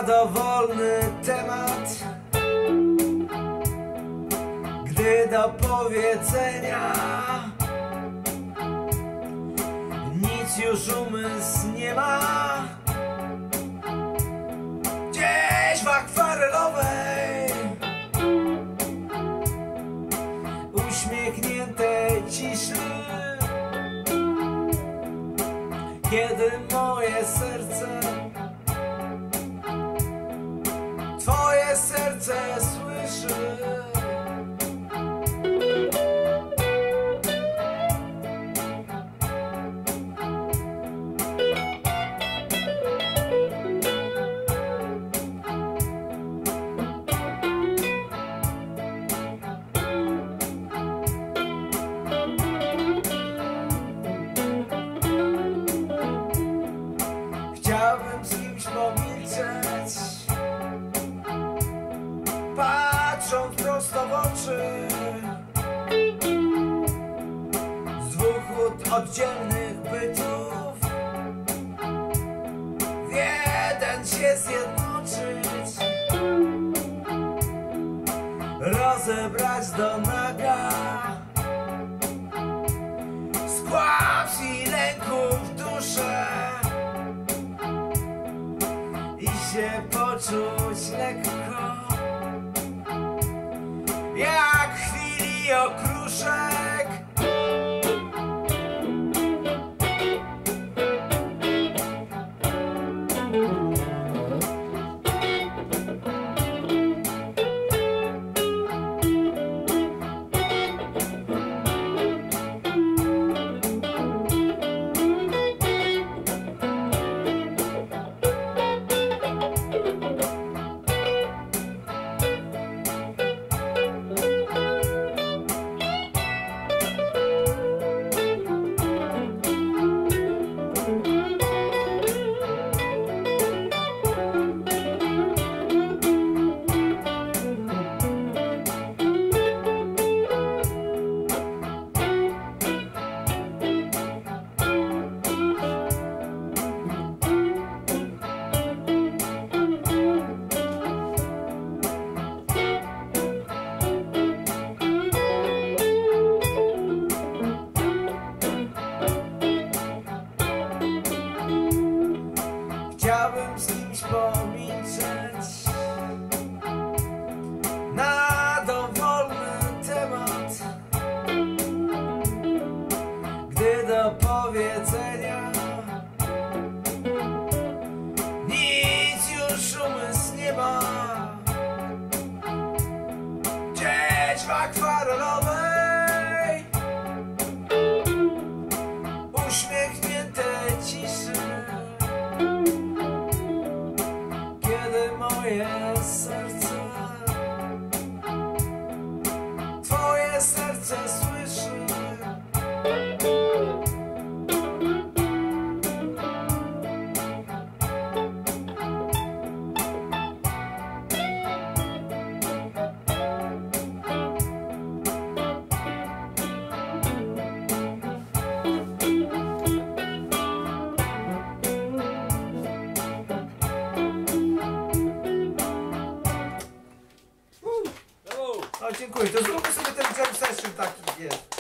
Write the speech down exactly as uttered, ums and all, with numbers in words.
dowolny temat, gdy do powiedzenia nic już umysł nie ma. Gdzieś w akwarelowej uśmiechniętej ciszy, kiedy moje serce Twoje serce słyszy. Chciałbym z kimś pomilczeć, patrząc prosto w oczy, z dwóch oddzielnych bytów w jeden się zjednoczyć, rozebrać do naga skłaps i lęków duszę i się poczuć lekko, jak w chwili okruszek. Chciałbym z kimś pomilczeć na dowolny temat, gdy do powiedzenia nic już umysł nie ma. Gdzieś w akwarelowej uśmiechniętej ciszy, moje serce Twoje serce słyszy. O, dziękuję. To zróbmy sobie ten jam session taki, wiesz.